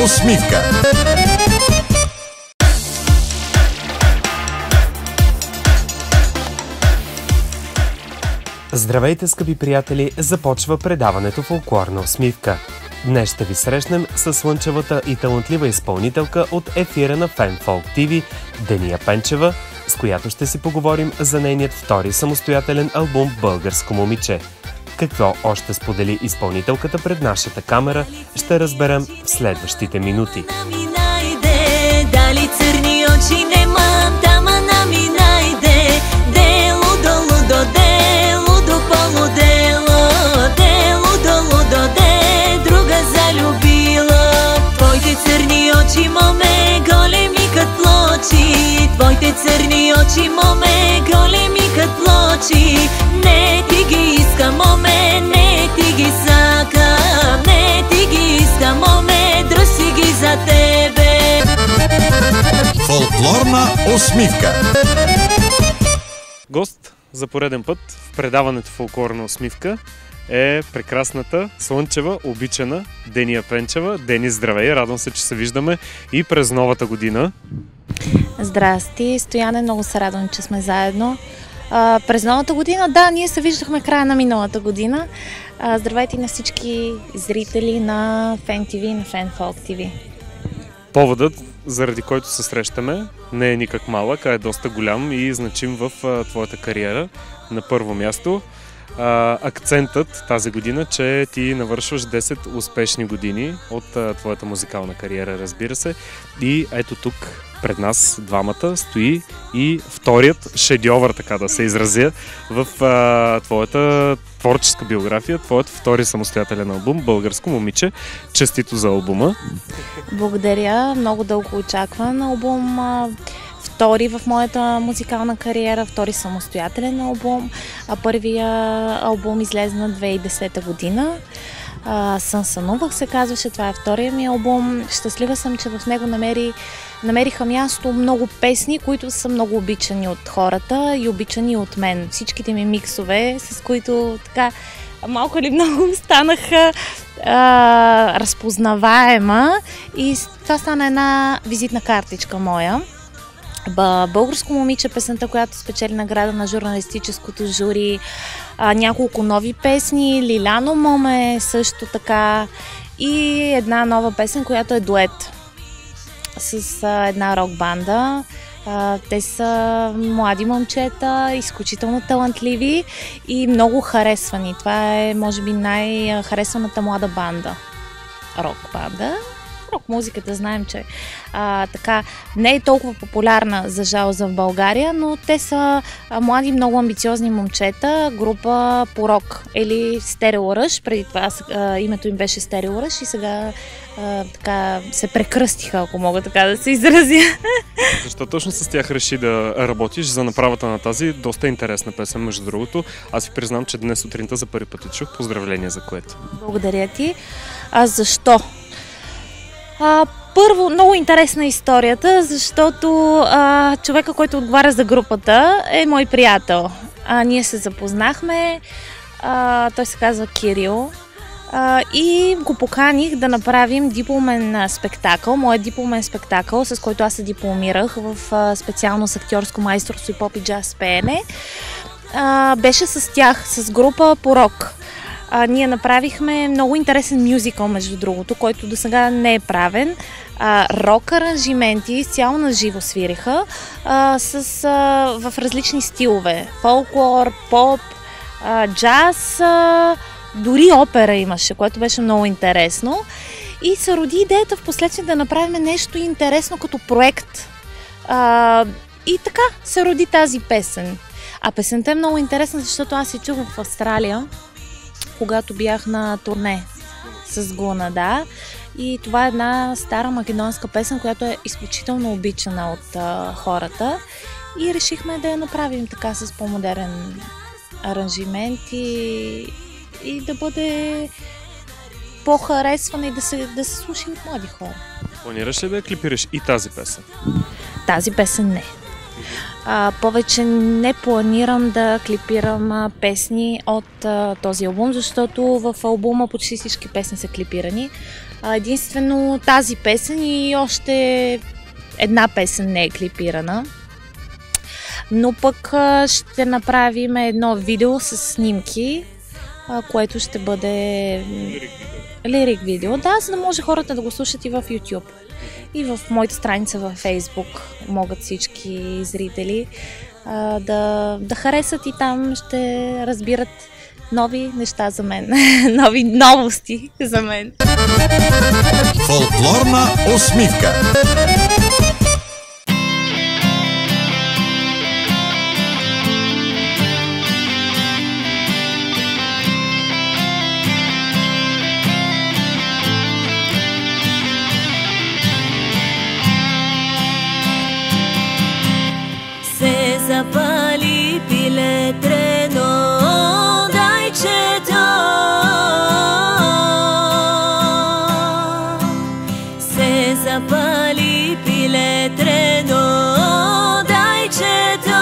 Усмивка. Здравейте, скъпи приятели! Започва предаването Фолклорна усмивка. Днес ще ви срещнем с слънчевата и талантлива изпълнителка от ефира на Фенфолк ТВ Дения Пенчева, с която ще си поговорим за нейният втори самостоятелен албум «Българско момиче». Какво още сподели изпълнителката пред нашата камера, ще разберем в следващите минути. Дали църни очи немам, тама нами найде. Дело, лудо, дело, полудело. Дело, лудо, де, друга залюбила. Твоите църни очи, моме, големи кът плочи. Твоите църни очи, моме, големи кът плочи. Не ти ги искам, моме, не ти ги сакам. Не ти ги искам, моме, дръси ги за тебе. Фолклорна усмивка. Гост за пореден път в предаването Фолклорна усмивка е прекрасната, слънчева, обичана Дения Пенчева. Дени, здравей! Радвам се, че се виждаме и през новата година. Здрасти, Стояне, много се радвам, че сме заедно. През новата година, да, ние се виждахме края на миналата година. Здравейте на всички зрители на Фен ТВ и на Фенфолк ТВ. Поводът, заради който се срещаме, не е никак малък, а е доста голям и значим в твоята кариера. На първо място, акцентът тази година, че ти навършваш 10 успешни години от твоята музикална кариера, разбира се. И ето тук пред нас двамата стои и вторият шедьовър, така да се изразя, в твоята творческа биография, твоят втори самостоятелен албум «Българско момиче». Честито за албума! Благодаря, много дълго очакван албум. Втори в моята музикална кариера, втори самостоятелен албум. Първия албум излезе на 2010 година. Сънувах се казваше, това е втория ми албум. Щастлива съм, че в него намериха място много песни, които са много обичани от хората и обичани от мен. Всичките ми миксове, с които така малко или много станаха разпознаваема и това стана една визитна картичка моя. Българско момиче, песента, която спечели награда на журналистическото жури, няколко нови песни, Лиляно Моме също така и една нова песен, която е дует с една рок банда. Те са млади момчета, изключително талантливи и много харесвани. Това е, може би, най-харесваната млада банда. Рок банда. Рок-музиката знаем, че така не е толкова популярна за жалост в България, но те са млади, много амбициозни момчета, група по рок или Стерео Ръж. Преди това името им беше Стерео Ръж и сега така се прекръстиха, ако мога така да се изразя. Защо точно с тях реши да работиш за направата на тази доста интересна песен, между другото? Аз ви признам, че днес сутринта за първи път чух. Поздравления за което. Благодаря ти. Защо? Първо, много интересна историята, защото човека, който отговаря за групата, е мой приятел. Ние се запознахме, той се казва Кирил и го поканих да направим дипломен спектакъл, моят дипломен спектакъл, с който аз се дипломирах в специално с актьорско майсторство и поп и джаз пеене. Беше с тях, с група по рок. Ние направихме много интересен мюзикъл, между другото, който досега не е правен. Рок аранжименти, цяло на живо свириха, в различни стилове. Фолклор, поп, джаз, дори опера имаше, което беше много интересно. И се роди идеята в последствие да направим нещо интересно като проект. И така се роди тази песен. А песента е много интересна, защото аз се чух в Австралия, когато бях на турне с Гуна, да. И това е една стара македонска песен, която е изключително обичана от хората. И решихме да я направим така с по-модерен аранжимент и да бъде по-харесвана и да се слуша от млади хора. Планираш ли да я клипираш и тази песен? Тази песен не. Повече не планирам да клипирам песни от този албум, защото в албума почти всички песни са клипирани. Единствено тази песен и още една песен не е клипирана. Но пък ще направим едно видео с снимки, което ще бъде лирик видео, да, за да може хората да го слушат и в YouTube. И в моята страница във Facebook могат всички зрители да харесат и там ще разбират нови неща за мен, нови новости за мен. Фолклорна усмивка. Се запали пилетрено дайчето, се запали пилетрено дайчето,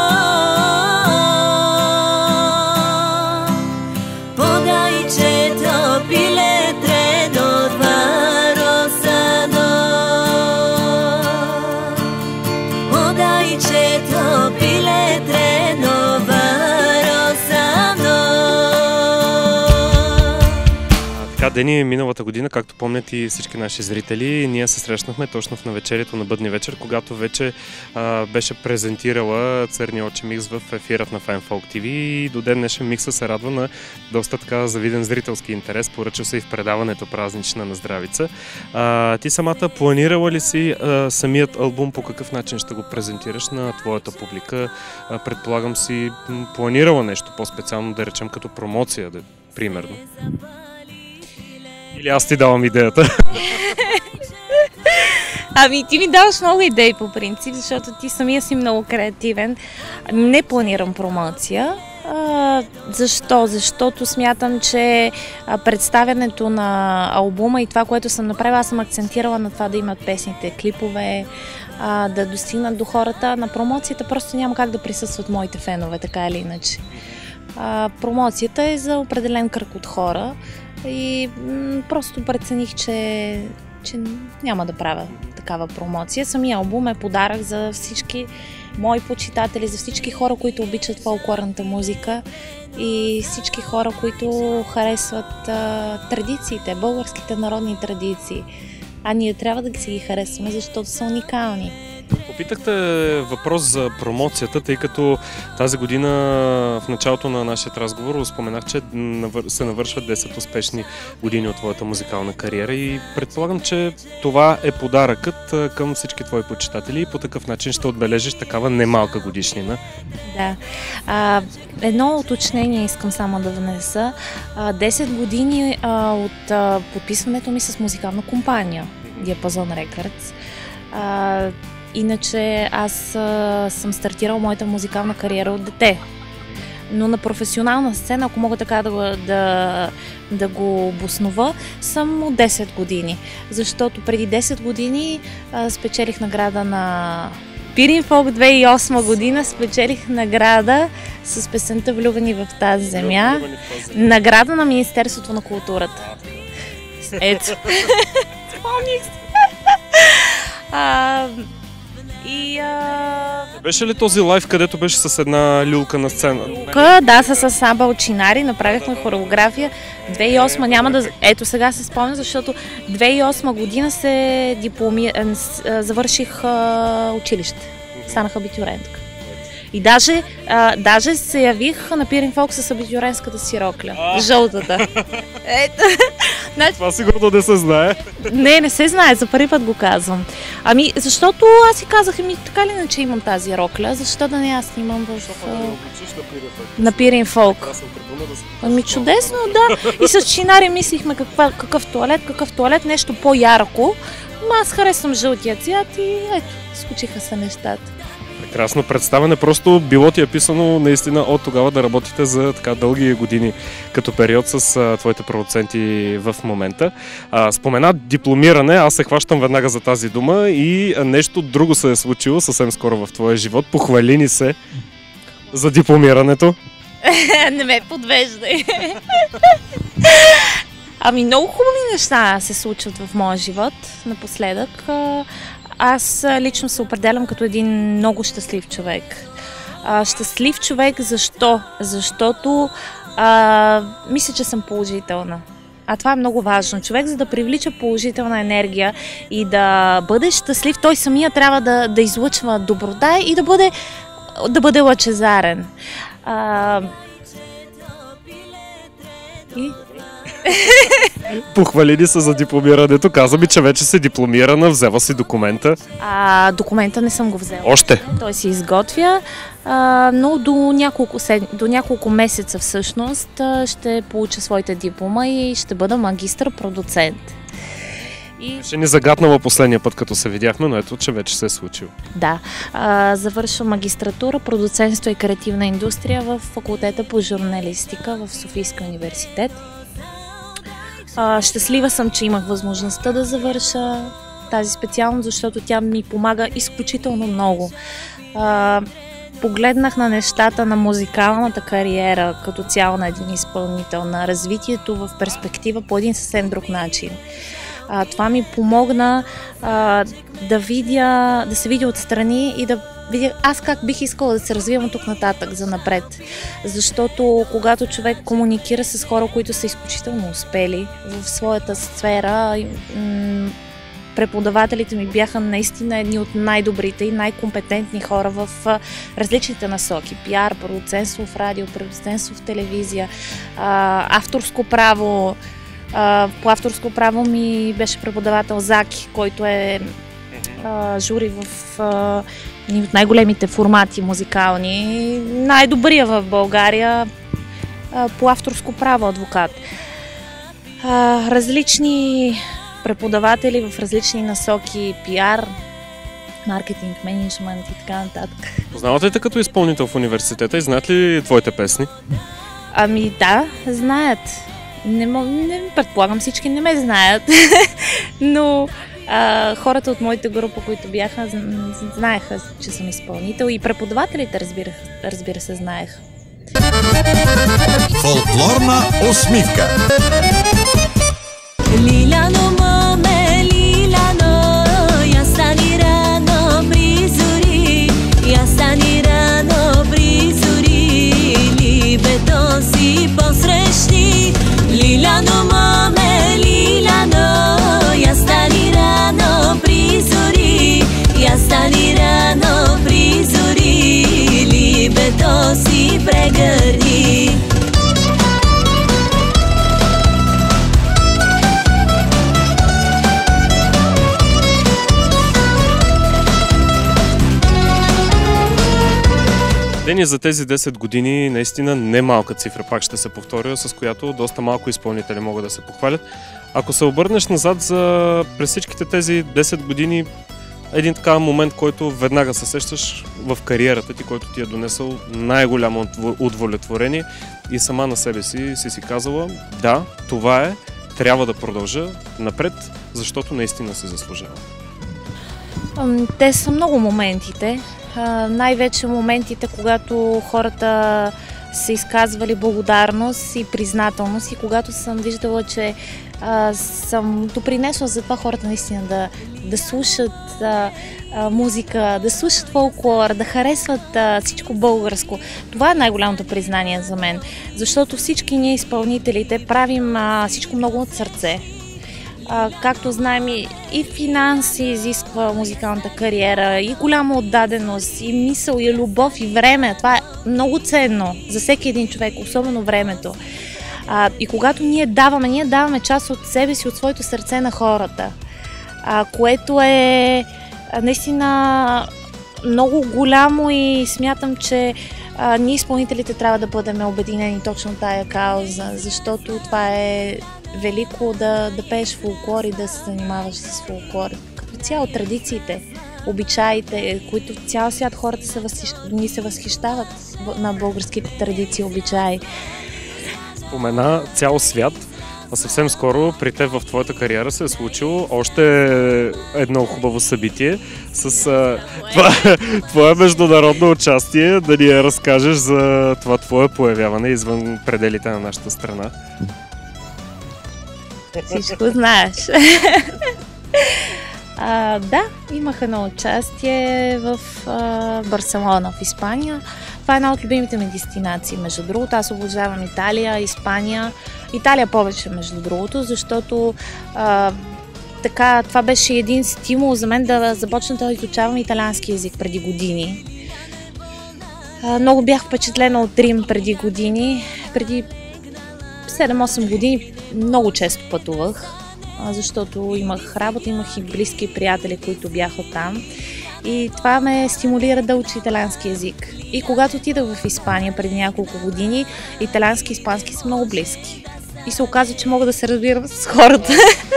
подайчето пилетрено тваросано, подайчето пилетрено варосано. Така, Дени, миналата година, както помнят и всички наши зрители, ние се срещнахме точно в навечерието на Бъдни вечер, когато вече беше презентирала Църни очи микс в ефирът на Файнфолк ТВ и до ден днешен микса се радва на доста така завиден зрителски интерес. Поръча се и в предаването празнична на Здравица. Ти самата планирала ли си самият албум, по какъв начин ще го презентираш на твоята публика? Предполагам си планирала нещо по-специално, да речем като промоция, примерно. Или аз ти давам идеята? Ами ти ми даваш много идеи по принцип, защото ти самия си много креативен. Не планирам промоция. Защо? Защото смятам, че представянето на албума и това, което съм направила, аз съм акцентирала на това да имат песните, клипове, да достигнат до хората. На промоцията просто няма как да присъстват моите фенове, така или иначе. Промоцията е за определен кръг от хора и просто прецених, че няма да правя такава промоция. Самия албум е подарък за всички мои почитатели, за всички хора, които обичат фолклорната музика и всички хора, които харесват традициите, българските народни традиции. А ние трябва да си ги харесваме, защото са уникални. Попитахте въпрос за промоцията, тъй като тази година в началото на нашия разговор споменах, че се навършват 10 успешни години от твоята музикална кариера и предполагам, че това е подаръкът към всички твои почитатели и по такъв начин ще отбележиш такава немалка годишнина. Да. Едно уточнение искам само да внеса. 10 години от подписването ми с музикална компания Диапазон Рекърдс. Иначе аз съм стартирала моята музикална кариера от дете. Но на професионална сцена, ако мога така да го обоснова, съм от 10 години. Защото преди 10 години спечелих награда на Пирин Фолк 2008 година, спечелих награда с песента "Влюбени в тази земя", награда на Министерството на културата. Ето. Спомних се. Беше ли този лайв, където беше с една люлка на сцена? Люлка, да, с Абал Чинари, направихме хореография. 2008 няма да... Ето сега се спомня, защото 2008 година завърших училище. Станах абитюрентка. И даже се явих на Пирин Фолк с абитюрентската си рокля. Жълтата. Ето. Това сигурно не се знае. Не се знае, за първи път го казвам. Ами, защото аз си казах, така ли иначе имам тази рокля, защо да не аз снимам на Пирин Фолк? Ами чудесно, да. И с Чинари мислихме какъв туалет, нещо по-ярко. Аз харесвам жълтия цвят и ето, случиха се нещата. Прекрасно представяне, просто било ти е писано наистина от тогава да работите за така дълги години като период с твоите продуценти в момента. Спомена дипломиране, аз се хващам веднага за тази дума и нещо друго се е случило съвсем скоро в твоя живот. Похвали ни се за дипломирането. Не ме подвеждай. Ами много хубави неща се случват в моя живот напоследък. Аз лично се определям като един много щастлив човек. Щастлив човек защо? Защото мисля, че съм положителна. А това е много важно. Човек, за да привлича положителна енергия и да бъде щастлив, той самия трябва да излъчва доброта и да бъде лъчезарен. Похвалили се за дипломирането. Каза ми, че вече си дипломирана, взела си документа. Документа не съм го взела. Още? Той се изготвя, но до няколко месеца всъщност ще получа своята диплома и ще бъда магистър-продуцент. Ще ни загатнала последния път, като се видяхме, но ето, че вече се е случило. Да. Завършвам магистратура, продуцентство и креативна индустрия в факултета по журналистика в Софийския университет. Щастлива съм, че имах възможността да завърша тази специалност, защото тя ми помага изключително много. Погледнах на нещата на музикалната кариера като цяло на един изпълнител, на развитието в перспектива по един съвсем друг начин. Това ми помогна да се видя отстрани и да видя аз как бих искала да се развивам от тук нататък за напред. Защото когато човек комуникира с хора, които са изключително успели в своята сфера, преподавателите ми бяха наистина едни от най-добрите и най-компетентни хора в различните насоки. пиар, продуцентство в радио, продуцентство в телевизия, авторско право. По авторско право ми беше преподавател Заки, който е жури в един от най-големите формати музикални, най-добрия в България по авторско право адвокат. Различни преподаватели в различни насоки, пиар, маркетинг, менеджмент и така нататък. Познавате ли те като изпълнител в университета и знаят ли твоите песни? Ами да, знаят. Не предполагам, всички не ме знаят, но хората от моята група, които бяха, знаеха, че съм изпълнител и преподавателите, разбира се, знаеха. Фолклорна усмивка. Лиляно маме, лиляно, я стани рано при зори, я стани рано при зори, либето си посрещни. Лиляно маме, лиляно, я стани рано при зори, я стани рано при зори, либето си прегърни. Дени, за тези 10 години наистина не малка цифра, пак ще се повторя, с която доста малко изпълнители могат да се похвалят. Ако се обърнеш назад през всичките тези 10 години, един такъв момент, който веднага се сещаш в кариерата ти, който ти е донесъл най-голямо удовлетворение и сама на себе си казала, да, това е, трябва да продължа напред, защото наистина се заслужава. Те са много моментите. Най-вече моментите, когато хората са изказвали благодарност и признателност и когато съм виждала, че съм допринесла за това хората наистина да слушат музика, да слушат фолклор, да харесват всичко българско. Това е най-голямото признание за мен, защото всички ние изпълнителите правим всичко много от сърце. Както знаем, и финанси изисква музикалната кариера, и голяма отдаденост, и мисъл, и любов, и време. Това е много ценно за всеки един човек, особено времето. И когато ние даваме част от себе си, от своето сърце на хората, което е наистина много голямо и смятам, че ние изпълнителите трябва да бъдем обединени точно тая кауза, защото това е велико да пееш фолклор и да се занимаваш с фолклор. Като цяло традициите, обичаите, които цял свят хората ни се възхищават на българските традиции, обичаи. Спомена цял свят, а съвсем скоро при теб в твоята кариера се е случило още едно хубаво събитие с твое международно участие, да ни разкажеш за това твое появяване извън пределите на нашата страна. Всичко знаеш. Да, имах едно участие в Барселона, в Испания. Това е една от любимите ми дестинации, между другото. Аз обожавам Италия, Испания. Италия повече, между другото, защото така, това беше един стимул за мен да започна да изучавам италиански език преди години. Много бях впечатлена от Рим преди години. Преди 7-8 години много често пътувах, защото имах работа, имах и близки приятели, които бяха там. И това ме стимулира да уча италиански език. И когато отидах в Испания преди няколко години, италиански и испански са много близки. И се оказа, че мога да се разбирам с хората.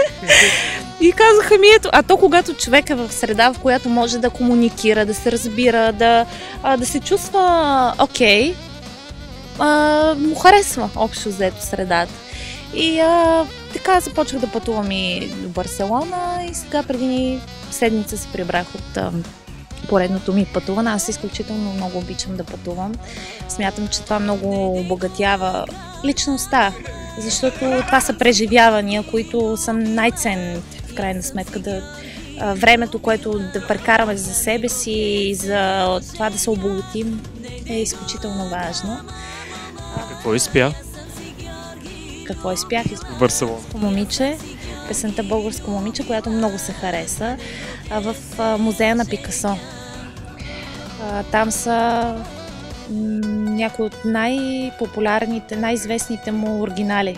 И казаха ми, ето, а то когато човек е в среда, в която може да комуникира, да се разбира, да се чувства окей, му харесва общо взето средата. И така започнах да пътувам и до Барселона и сега преди седмица се прибрах от поредното ми пътуване. Аз изключително много обичам да пътувам. Смятам, че това много обогатява личността, защото това са преживявания, които са най-ценните в крайна сметка. Времето, което да прекараме за себе си и за това да се обогатим е изключително важно. Какво изпя? Какво изпях? В Барселона. Момиче, песента Българско момиче, която много се хареса в музея на Пикасо. Там са някои от най-популярните, най-известните му оригинали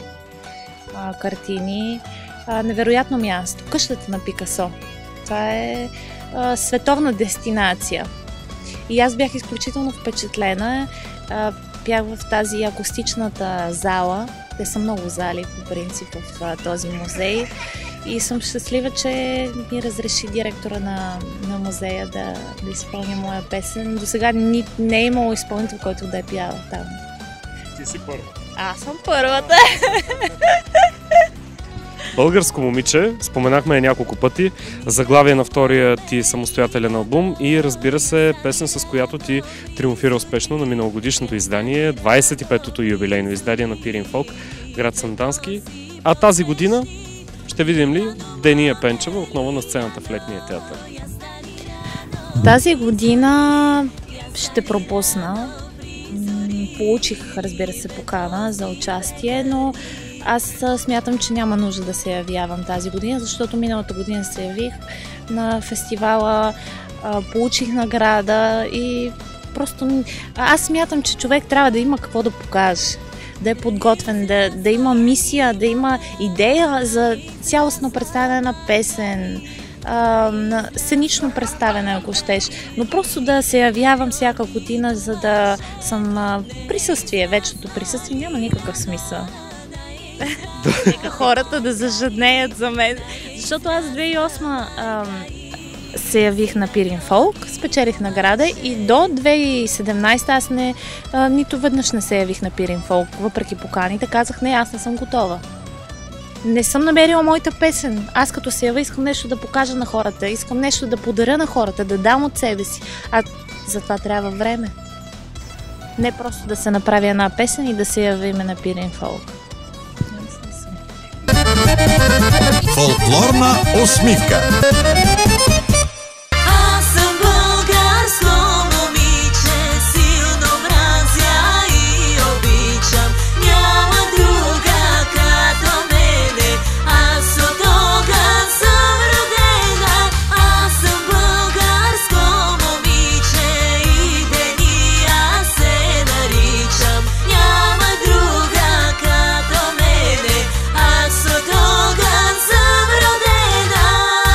картини. Невероятно място. Къщата на Пикасо. Това е световна дестинация. И аз бях изключително впечатлена. Бях в тази акустичната зала. Те са много зали, по принцип, в този музей. И съм щастлива, че ми разреши директора на музея да изпълня моя песен. До сега не е имало изпълнител, който да е пял там. Ти си първа. Аз съм първата. Българско момиче, споменахме няколко пъти, заглавие на втория ти самостоятелен албум и разбира се песен, с която ти триумфира успешно на миналогодишното издание, 25-то юбилейно издание на Пирин Фолк, град Сандански. А тази година ще видим ли Дения Пенчева отново на сцената в Летния театър? Тази година ще пропусна. Получих, разбира се, покана за участие, но аз смятам, че няма нужда да се явявам тази година, защото миналата година се явих на фестивала, получих награда и просто аз смятам, че човек трябва да има какво да покаже, да е подготвен, да има мисия, да има идея за цялостно представяне на песен, на сценично представяне, ако щеш. Но просто да се явявам всяка година, за да съм присъствие, вечното присъствие, няма никакъв смисъл. Нека хората да зажаднеят за мен. Защото аз в 2008 се явих на Пирин Фолк, спечелих награда и до 2017 аз нито веднъж не се явих на Пирин Фолк. Въпреки поканите, казах не, аз не съм готова. Не съм намерила моята песен. Аз като се ява искам нещо да покажа на хората, искам нещо да подаря на хората, да дам от себе си. А за това трябва време. Не просто да се направи една песен и да се явим на Пирин Фолк. Фолклорна усмивка. Аз съм българско момиче, силно мразя и обичам. Няма друга като мене, аз от огън съм родена. Аз съм българско момиче и Дения се наричам. Няма друга като мене, аз от огън съм родена.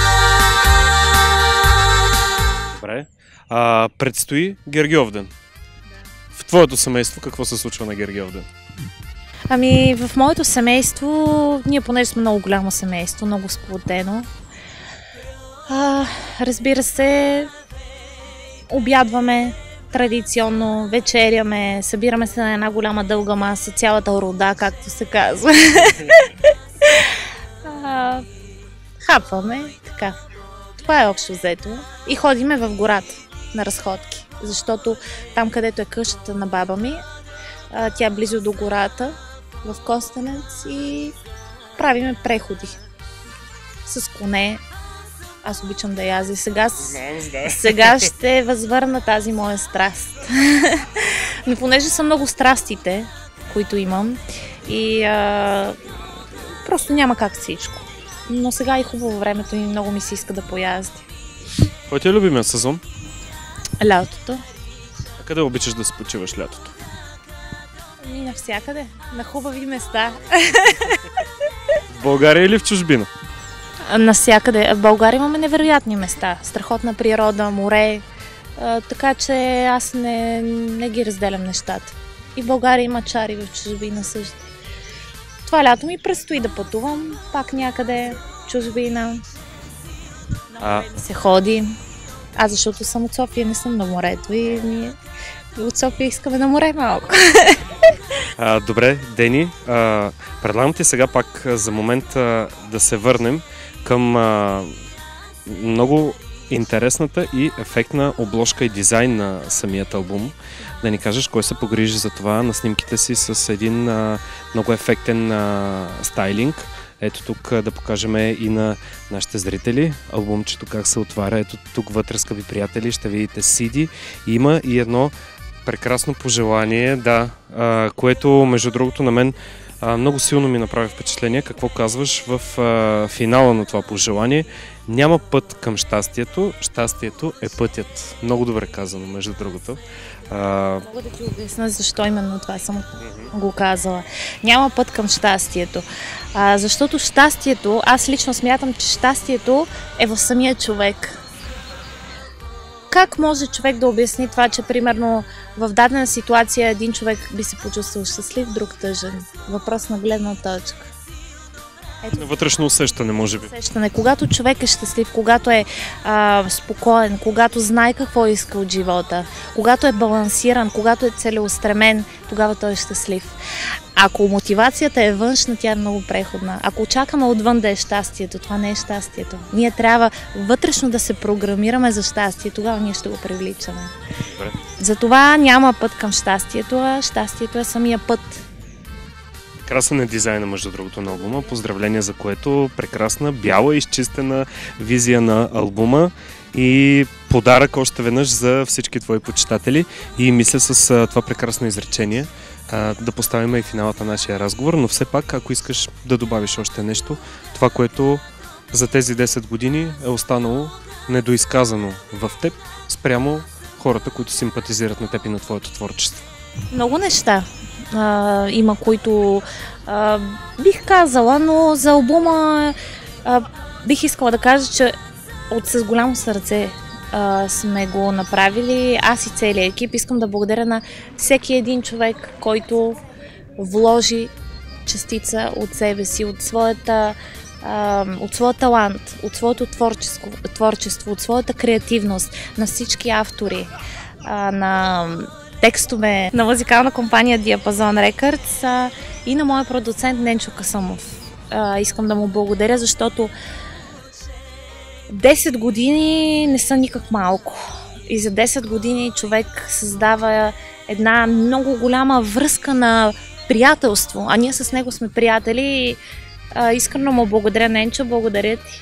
Добре. Предстои Гергьовден. В твоето семейство какво се случва на Гергьовден? Ами, в моето семейство, ние понеже сме много голямо семейство, много сплотено, разбира се, обядваме традиционно, вечеряме, събираме се на една голяма дълга маса, цялата рода, както се казва. Хапваме, така. Това е общо взето. И ходиме в гората на разходки, защото там, където е къщата на баба ми, тя е близо до гората, в Костенец и правиме преходи с коне. Аз обичам да язя. Сега ще възвърна тази моя страст. Но понеже са много страстите, които имам, и просто няма как всичко. Но сега е хубаво времето и много ми се иска да поязди. Кой ти е любимия сезон? Лятото. А къде обичаш да се почиваш лятото? И навсякъде. На хубави места. В България или в чужбина? Навсякъде. В България имаме невероятни места. Страхотна природа, море. Така че аз не ги разделям нещата. И в България има чари, в чужбина също. Това лято ми предстои да пътувам пак някъде в чужбина. На море да се ходи. Аз защото съм от София, не съм на морето и ние от София искаме на море малко. Добре, Дени, предлагам ти сега пак за момент да се върнем към много интересната и ефектна обложка и дизайн на самият албум. Да ни кажеш кой се погрижи за това на снимките си с един много ефектен стайлинг. Ето тук да покажем и на нашите зрители албумчето как се отваря. Ето тук вътре, скъпи приятели, ще видите CD. Има и едно прекрасно пожелание, да, което между другото на мен много силно ми направи впечатление. Какво казваш в финала на това пожелание? Няма път към щастието, щастието е пътят. Много добре казано, между другото. Мога да ти обясня защо именно това съм го казала. Няма път към щастието. Защото щастието, аз лично смятам, че щастието е в самия човек. Как може човек да обясни това, че примерно в дадена ситуация един човек би се почувствал щастлив, друг тъжен? Въпрос на гледна точка. На вътрешно усещане, може би. Усещане. Когато човек е щастлив, когато е спокоен, когато знае какво иска от живота, когато е балансиран, когато е целеустремен, тогава той е щастлив. Ако мотивацията е външна, тя е много преходна. Ако очакваме отвън да е щастието, това не е щастието. Ние трябва вътрешно да се програмираме за щастие, тогава ние ще го привличаме. Добре. Затова няма път към щастието, а щастието е самия път. Красен е дизайна, между другото, на албума. Поздравления за което. Прекрасна, бяла, изчистена визия на албума и подарък още веднъж за всички твои почитатели. И мисля с това прекрасно изречение да поставим и финалата на нашия разговор, но все пак, ако искаш да добавиш още нещо, това, което за тези 10 години е останало недоизказано в теб, спрямо хората, които симпатизират на теб и на твоето творчество. Много неща има, които бих казала, но за албума бих искала да кажа, че с голямо сърце сме го направили. Аз и целият екип. Искам да благодаря на всеки един човек, който вложи частица от себе си, от своя талант, от своето творчество, от своята креативност, на всички автори, на текстове на музикална компания Диапазон Records и на моя продуцент Ненчо Касъмов. Искам да му благодаря, защото 10 години не са никак малко. И за 10 години човек създава една много голяма връзка на приятелство. А ние с него сме приятели. Искрено му благодаря, Ненчо, благодаря ти.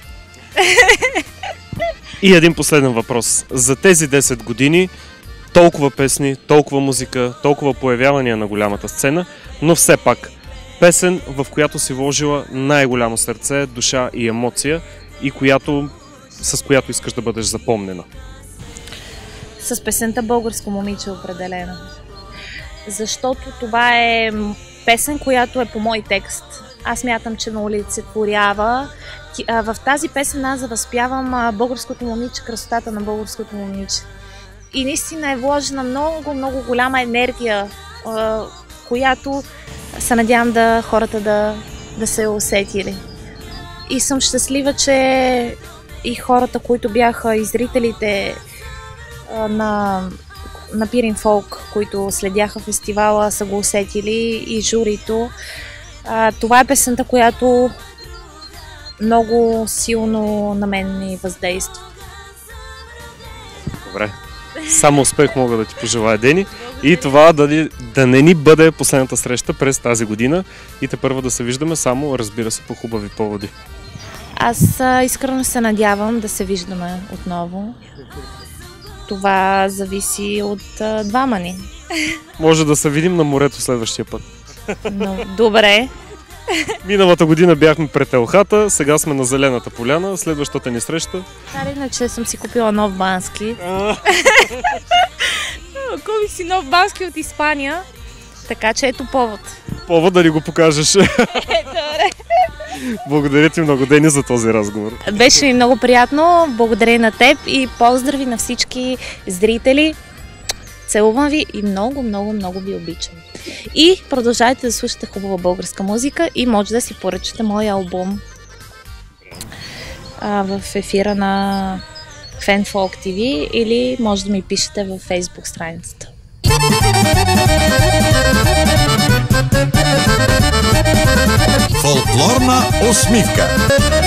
И един последен въпрос. За тези 10 години толкова песни, толкова музика, толкова появявания на голямата сцена, но все пак песен, в която си вложила най-голямо сърце, душа и емоция и с която искаш да бъдеш запомнена. С песента "Българско момиче" определено. Защото това е песен, която е по мой текст. Аз мятам, че ме олицетворява. В тази песен аз възпявам българското момиче, красотата на българското момиче. И наистина е вложена много, много голяма енергия, която се надявам хората да се усетили. И съм щастлива, че и хората, които бяха и зрителите на Пирин Фолк, които следяха фестивала, са го усетили, и журито. Това е песента, която много силно на мен ми въздейства. Добре. Само успех мога да ти пожелая, Дени. И това да не ни бъде последната среща през тази година и тепърва да се виждаме само, разбира се, по хубави поводи. Аз искрено се надявам да се виждаме отново. Това зависи от двама ни. Може да се видим на морето следващия път. Но, добре. Миналата година бяхме пред Елхата, сега сме на Зелената поляна, следващата ни среща. Иначе съм си купила нов бански. Купих си нов бански от Испания, така че ето повод. Повод да ни го покажеш. Добре. Благодаря ти много, Дени, за този разговор. Беше ми много приятно, благодаря на теб и поздрави на всички зрители. Целувам ви и много, много, много ви обичам. И продължайте да слушате хубава българска музика и може да си поръчате моя албум в ефира на Fanfolk TV или може да ми пишете във Facebook страницата. Фолклорна усмивка.